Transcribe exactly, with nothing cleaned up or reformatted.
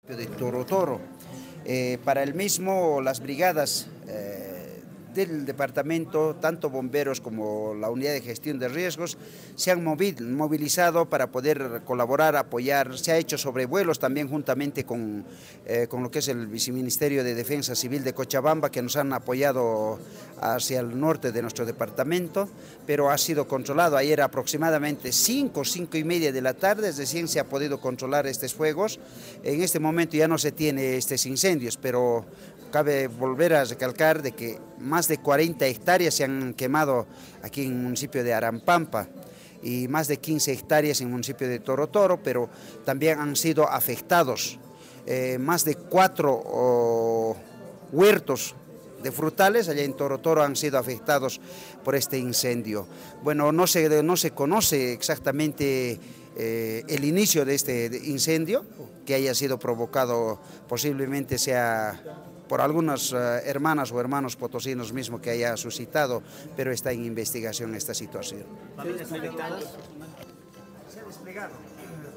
de Toro Toro. Eh, para el mismo, las brigadas eh, del departamento, tanto bomberos como la unidad de gestión de riesgos, se han movilizado para poder colaborar, apoyar. Se ha hecho sobrevuelos también juntamente con, eh, con lo que es el Viceministerio de Defensa Civil de Cochabamba, que nos han apoyado hacia el norte de nuestro departamento, pero ha sido controlado. Ayer aproximadamente cinco, cinco y media de la tarde, es decir, se ha podido controlar estos fuegos. En este momento ya no se tiene estos incendios, pero cabe volver a recalcar de que más de cuarenta hectáreas se han quemado aquí en el municipio de Arampampa y más de quince hectáreas en el municipio de Toro Toro, pero también han sido afectados eh, más de cuatro oh, huertos de frutales allá en Toro Toro han sido afectados por este incendio. Bueno, no se, no se conoce exactamente eh, el inicio de este incendio, que haya sido provocado, posiblemente sea por algunas uh, hermanas o hermanos potosinos mismos que haya suscitado, pero está en investigación esta situación. ¿Familias afectadas? Se ha desplegado.